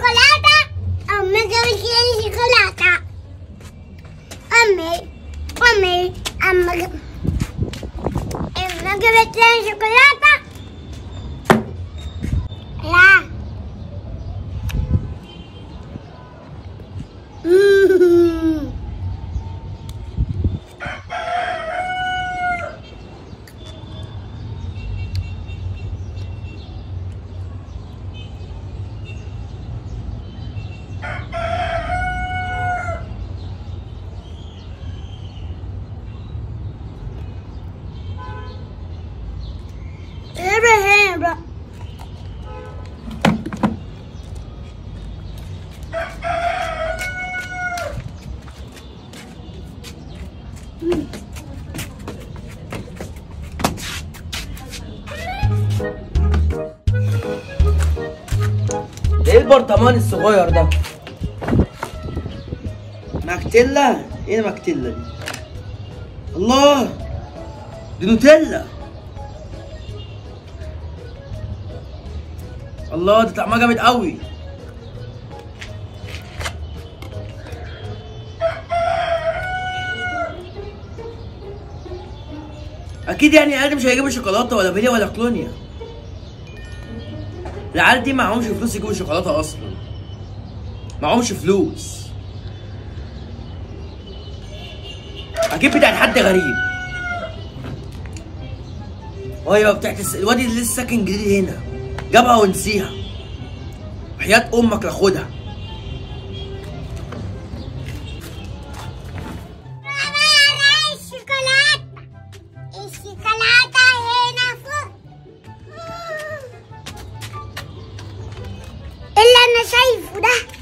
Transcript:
شوكولاتة. أمي جابت لي شوكولاتة. أمي جابت لي شوكولاتة. لا. ايه البرطمان الصغير ده؟ ماكتيلا؟ ايه ماكتيلا دي؟ الله، دي نوتيلا. الله، دي طعمها جامد قوي. اكيد يعني العيال دي مش هيجيبوا شوكولاته ولا فانيليا ولا كلونيا. العيال دي معهمش فلوس يجيبوا شوكولاته اصلا، معهمش فلوس. اكيد بتاعت حد غريب. ايوه بتاعت الواد اللي لسه ساكن جديد هنا، جابها ونسيها. وحياة امك لاخدها. الشوكولاتة هنا فوق. اللي انا شايفه ده